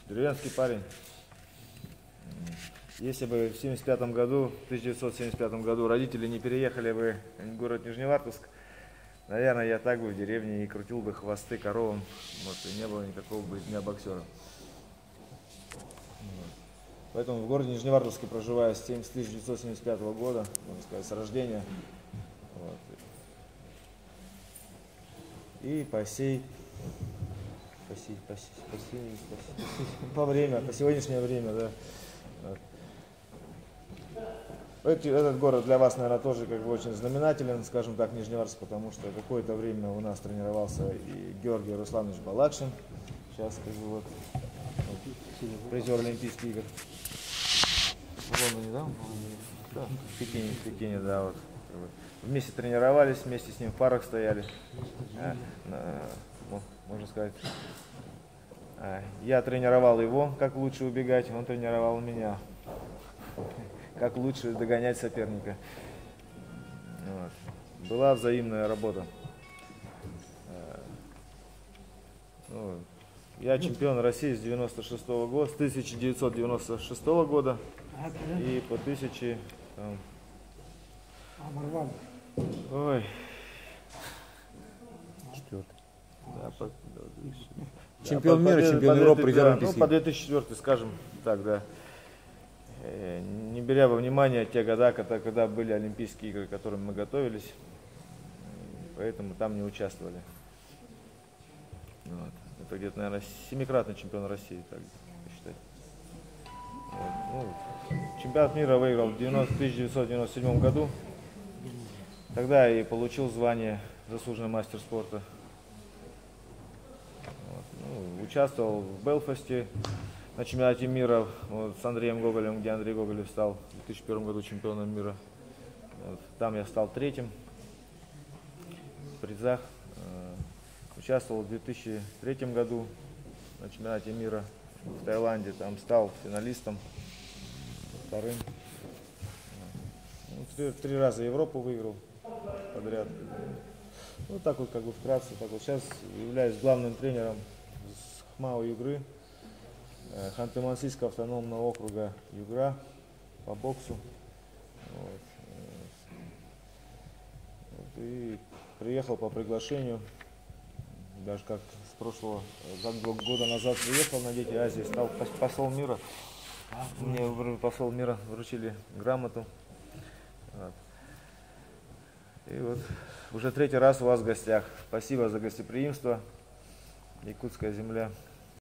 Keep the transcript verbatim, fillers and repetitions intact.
Деревенский парень. Если бы в семьдесят пятом году, в тысяча девятьсот семьдесят пятом году родители не переехали бы в город Нижневартовск, наверное, я так бы в деревне и крутил бы хвосты коровам, может, и не было никакого бы дня боксера. Поэтому в городе Нижневартовске проживаю с тысяча девятьсот семьдесят пятого года, можно сказать, с рождения. Вот. И по сей, по, сей, по, сей, по, сей, по, сей, по время, по сегодняшнее время, да. Вот. Этот город для вас, наверное, тоже как бы очень знаменателен, скажем так, Нижневартовск, потому что какое-то время у нас тренировался и Георгий Русланович Балакшин, сейчас как бы вот, вот призер Олимпийских игр. В Лондоне, да? Да, в Пекине, в Пекине, да, вот. Вместе тренировались, вместе с ним в парах стояли. А, а, можно сказать, а, я тренировал его, как лучше убегать, он тренировал меня, как лучше догонять соперника. Вот. Была взаимная работа. Ну, я чемпион России с девяносто шестого года, с тысяча девятьсот девяносто шестого года и по тысяче там, ой, четвертый. Да, по, чемпион да, мира, по, чемпион по, Европы, по, призер да, Олимпийских. Ну, по две тысячи четвёртый, скажем так, да. Э, не беря во внимание те года, когда, когда были Олимпийские игры, к которым мы готовились, поэтому там не участвовали. Вот. Это где-то, наверное, семикратный чемпион России, так посчитать. Вот. Ну, чемпионат мира выиграл в тысяча девятьсот девяносто седьмом году. Тогда и получил звание заслуженный мастер спорта. Вот. Ну, участвовал в Белфасте на чемпионате мира вот, с Андреем Гоголем, где Андрей Гоголев стал в две тысячи первом году чемпионом мира. Вот. Там я стал третьим в призах. Участвовал в две тысячи третьем году на чемпионате мира в Таиланде, там стал финалистом, вторым. Ну, три, три раза Европу выиграл подряд. Ну так вот как бы вкратце. Так вот. Сейчас являюсь главным тренером ХМАО Югры, Ханты-Мансийского автономного округа Югра по боксу. Вот. Вот. И приехал по приглашению. Даже как с прошлого года назад приехал на Дети Азии, стал посол мира. Мне посол мира вручили грамоту. Вот. И вот уже третий раз у вас в гостях. Спасибо за гостеприимство. Якутская земля.